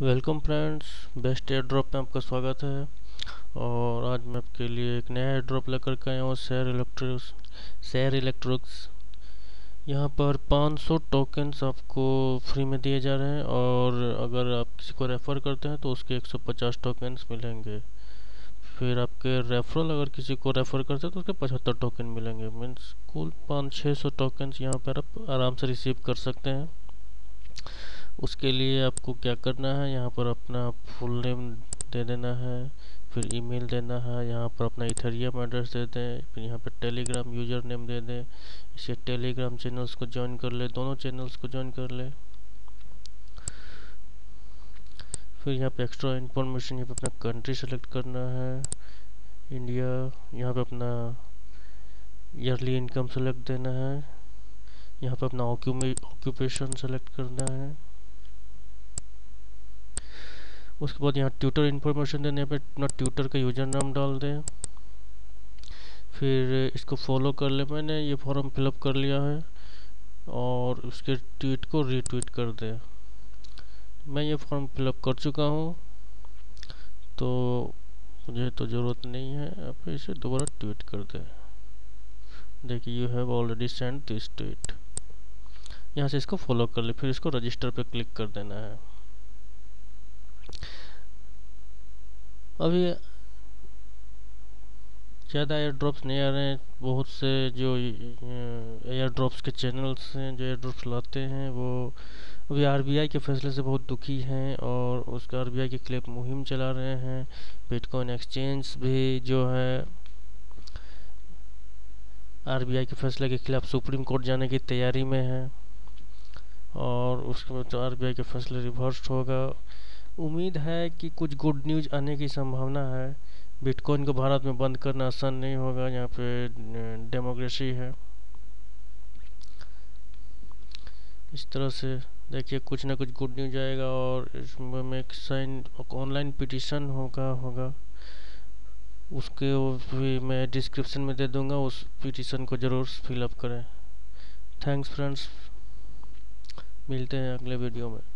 Welcome friends, best air drop में आपका स्वागत है। और आज मैं आपके लिए एक नया एयर ड्रॉप लेकर के आया हूँ, शेयर इलेक्ट्रिक्स। यहाँ पर 500 टोकन्स आपको फ्री में दिए जा रहे हैं और अगर आप किसी को रेफ़र करते हैं तो उसके 150 टोकन्स मिलेंगे। फिर आपके रेफरल अगर किसी को रेफ़र करते हैं तो उसके 75 टोकन मिलेंगे। मीन्स कुल 500-600 टोकन्स यहाँ पर आप आराम से रिसीव कर सकते हैं। उसके लिए आपको क्या करना है, यहाँ पर अपना फुल नेम दे देना है, फिर ईमेल देना है, यहाँ पर अपना इथेरियम एड्रेस दे दें, फिर यहाँ पर टेलीग्राम यूज़र नेम दे दें। इसे टेलीग्राम चैनल्स को ज्वाइन कर ले, दोनों चैनल्स को ज्वाइन कर ले। फिर यहाँ पे एक्स्ट्रा इन्फॉर्मेशन, यहाँ पे अपना कंट्री सेलेक्ट करना है, इंडिया। यहाँ पे अपना ईयरली इनकम सेलेक्ट देना है, यहाँ पे अपना ऑक्यूपेशन सेलेक्ट करना है। उसके बाद यहाँ ट्विटर इन्फॉर्मेशन देने पे अपना ट्विटर का यूज़र नाम डाल दें। फिर इसको फॉलो कर ले, मैंने ये फॉर्म फिलअप कर लिया है और उसके ट्वीट को रीट्वीट कर दें। मैं ये फॉर्म फिलअप कर चुका हूँ तो मुझे तो ज़रूरत नहीं है, आप इसे दोबारा ट्वीट कर दें। देखिए, you have already send this tweet. यहाँ से इसको फॉलो कर ले, फिर इसको रजिस्टर पे क्लिक कर देना है। अभी ज़्यादा एयर ड्रॉप्स नहीं आ रहे हैं। बहुत से जो एयर ड्रॉप्स के चैनल्स हैं जो एयर ड्रॉप्स लाते हैं वो अभी आरबीआई के फैसले से बहुत दुखी हैं और उसका आरबीआई के खिलाफ मुहिम चला रहे हैं। बिटकॉइन एक्सचेंज भी जो है आरबीआई के फैसले के खिलाफ सुप्रीम कोर्ट जाने की तैयारी में है और उसके बाद आरबीआई के फैसले रिवर्स होगा। उम्मीद है कि कुछ गुड न्यूज़ आने की संभावना है। बिटकॉइन को भारत में बंद करना आसान नहीं होगा, यहाँ पे डेमोक्रेसी है। इस तरह से देखिए, कुछ ना कुछ गुड न्यूज आएगा और इसमें एक साइन ऑनलाइन पिटीशन होगा उसके भी मैं डिस्क्रिप्शन में दे दूंगा। उस पिटीशन को ज़रूर फिलअप करें। थैंक्स फ्रेंड्स, मिलते हैं अगले वीडियो में।